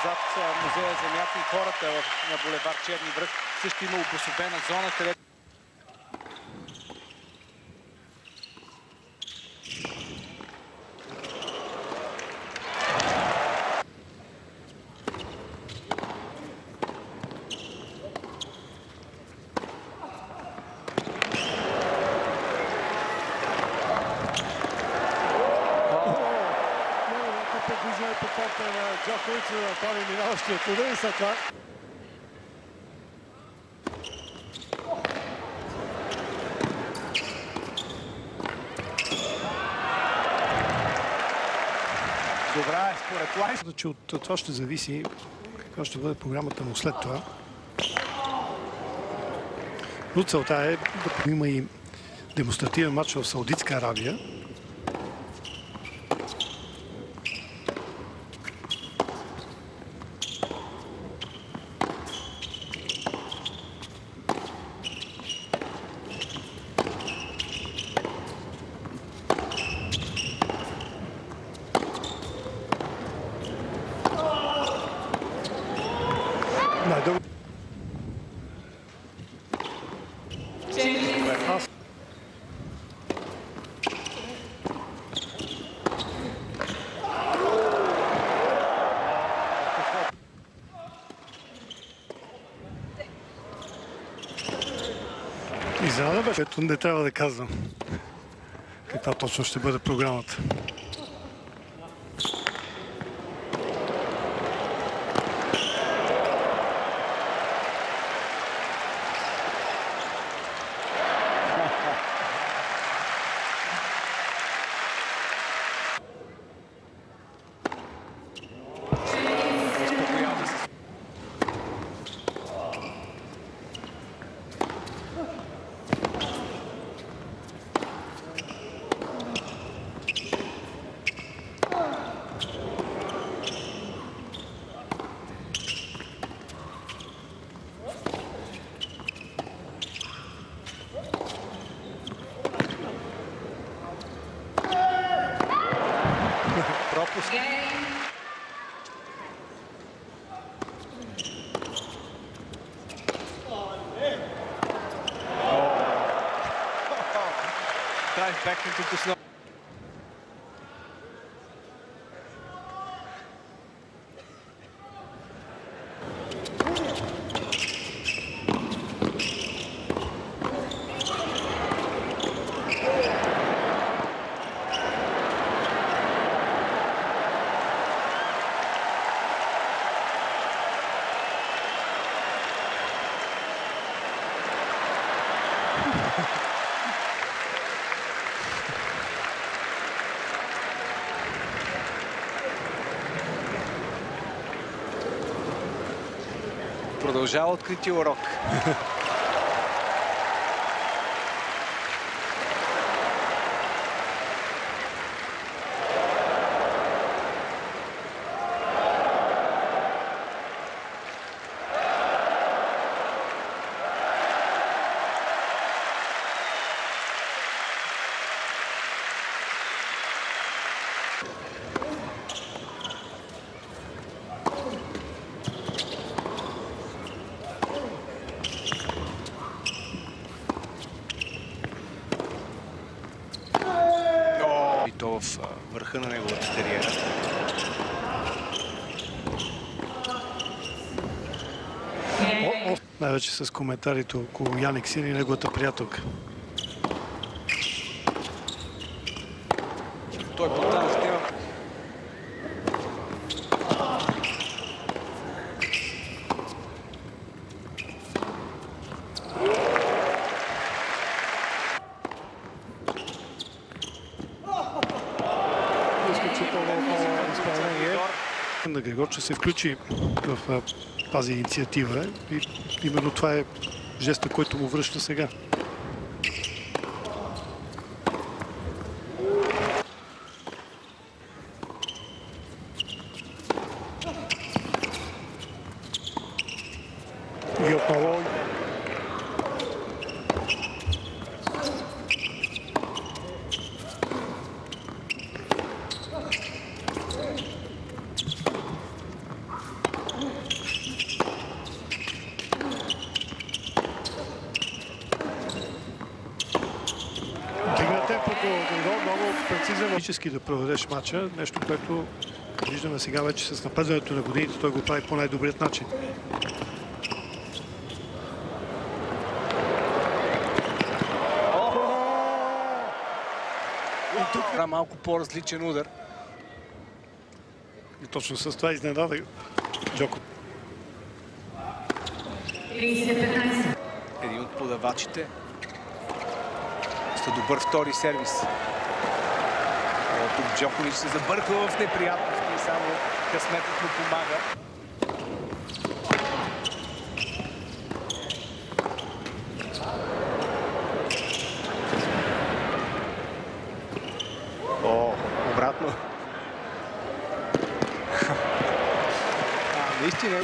зад музея Земята и хората на булевард Черни връх. Също има обособена зона, където по порта на Джокович да направи минаващия удар и след това. добра е според Лайс. Че от това ще зависи каква ще бъде програмата му след това. Но целта е да има и демонстративен матч в Саудитска Арабия. Изненада беше, ето не трябва да казвам каква точно ще бъде програмата. Пропуск. Dive back into the snow. Продължава открития урок. То в върха на неговата кариера. Най-вече с коментарите около Яник Син и неговата приятелка. Той по тази тема. На Григор, че се включи в тази инициатива и именно това е жеста, който му връща сега. И отново тактически да проведеш матча, нещо, което виждаме сега вече с напредването на годините, той го прави по най-добрият начин. Малко по-различен удар. И точно с това изненада Джокович. Един от подавачите. С добър втори сервис. Тук Джокович се забърква в неприятности и само късметът му помага. Обратно. Наистина.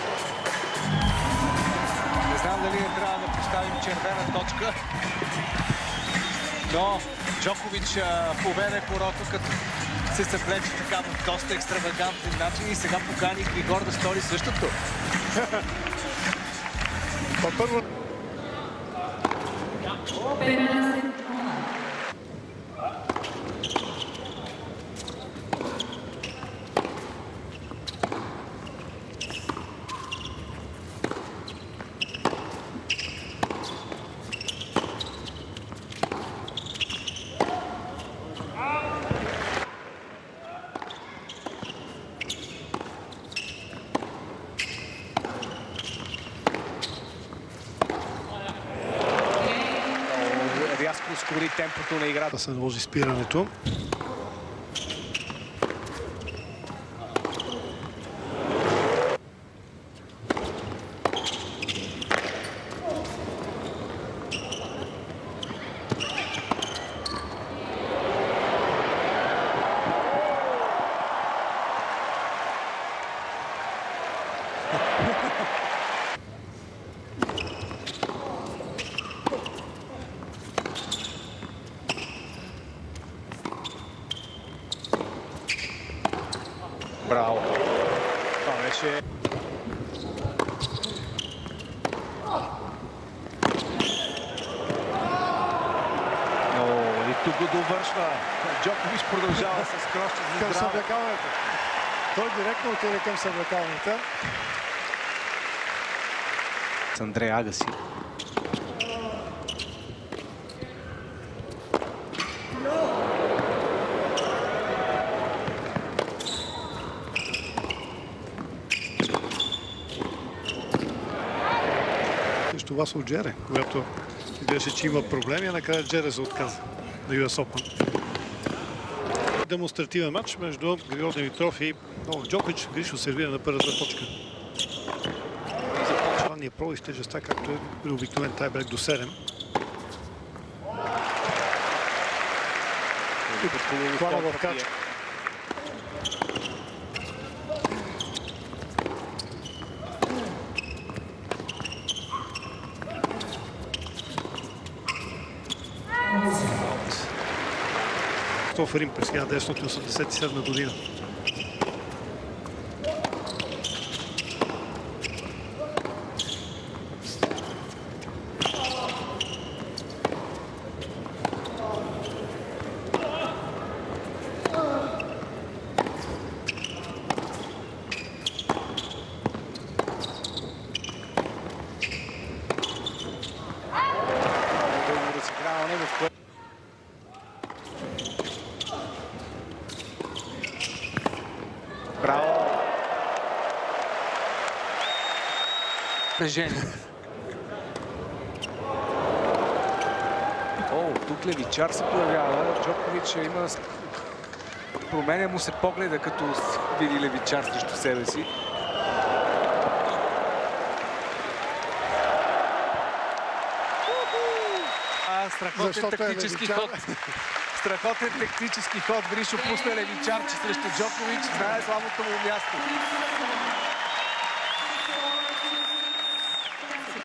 Не знам дали не трябва да поставим червена точка. Но Джокович поведе хорото, като се съвлече така в доста екстравагантен начин и сега покани Григор да стори същото. Първо. Рязко ускори темпото на играта. Да се наложи спирането. Браво! Това беше... И тук го довършва. Джокович продължава с кросче за Към здраво. съблекалната. Той директно отиде към съблекалната. С Андрей Агаси. Това с Джере, когато видеше, че има проблеми, а накрая Джере се отказа на US Open. Демонстративен матч между Григор Димитров и Новак Джокович. Гришо сервира на първата точка. Ранния провис тежестта, както е при обикновен тайбрек до 7. Плана в качка. В Рим през 1987 година. Браво! Напрежение. Тук Левичар се появява. Джокович има... Променя му се погледа, като види Левичар срещу себе си. Страхотен тактически ход. Страхотен тактически ход. Гришо пусна Левичарче срещу Джокович. Знае слабото му място.